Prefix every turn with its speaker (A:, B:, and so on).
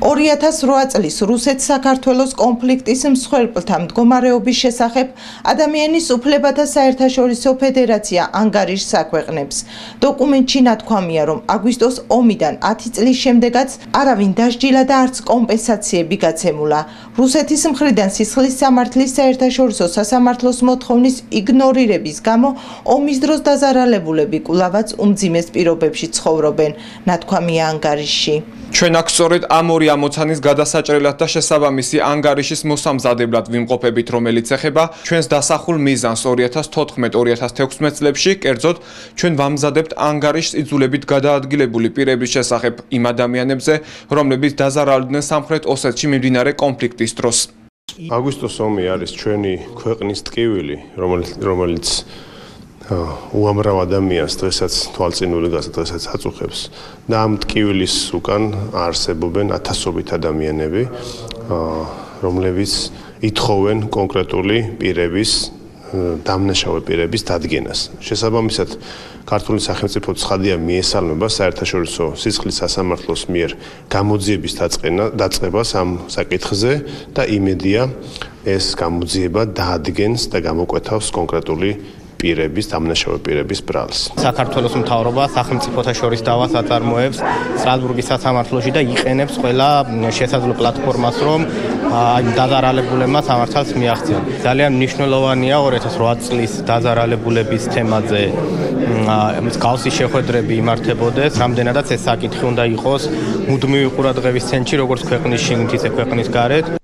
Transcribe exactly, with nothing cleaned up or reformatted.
A: ორი ათას რვა წლის რუსეთ-საქართველოს კონფლიქტის მსხვერპლთა მდგომარეობის შესახებ ადამიანის უფლებათა საერთაშორისო ფედერაცია ანგარიშს აქვეყნებს. დოკუმენტში ნათქვამია, რომ აგვისტოს ომიდან ათი წლის შემდეგაც არავინ დასჯილა და არც კომპენსაციები გაცემულა. რუსეთის მხრიდან სისხლის სამართლის საერთაშორისო სასამართლოს მოთხოვნის იგნორირების გამო ომის დროს დაზარალებულები კვლავაც უმძიმეს პირობებში ცხოვრობენ, ნათქვამია ანგარიშში.
B: ჩვენ აქ სწორედ ამ ორი ამოცანის გადასაჭრელად და შესაბამისი ანგარიშის მოსამზადებლად ვიმყოფებით, რომელიც ეხება ჩვენს დასახულ მიზანს ორი ათას თოთხმეტ ორი ათას თექვსმეტ წლებში, კერძოდ ჩვენ ვამზადებთ ანგარიშს იძულებით გადაადგილებული პირების შესახებ იმ ადამიანებზე, რომლებიც დაზარალდნენ სამხრეთ ოსეთში მიმდინარე კონფლიქტის დროს.
C: აგვისტოს ომი არის ჩვენი ქვეყნის ტკივილი, რომელიც უამრავ ადამიანს დღესაც თვალწინული დღესაც აწუხებს და ამ ტკივილის უკან არსებობენ ათასობით ადამიანები, რომლებიც ითხოვენ კონკრეტული პირების, დამნაშავე პირების დადგენას. შესაბამისად, ქართული სახელმწიფო ცხადია მიესალმება საერთაშორისო სისხლის სასამართლოს მიერ გამოძიების დაწყებას ამ საკითხზე და იმედია ეს გამოძიება დაადგენს და გამოკვეთავს კონკრეტული პირების, დამნაშავე პირების ბრალს.
D: საქართველოს მთავრობა სახელმწიფოთა შორის დავას აწარმოებს სტრასბურგის სასამართლოში და იყენებს ყველა შესაძლო პლატფორმას, რომ დაზარალებულებმა სამართალს მიაღწიონ. ძალიან მნიშვნელოვანია ორი ათას რვა წლის დაზარალებულების თემაზე მსგავსი შეხვედრები იმართებოდეს, რამდენადაც ეს საკითხი უნდა იყოს მუდმივი ყურადღების ცენტრში, როგორც ქვეყნის შიგნით, ისე ქვეყნის გარეთ.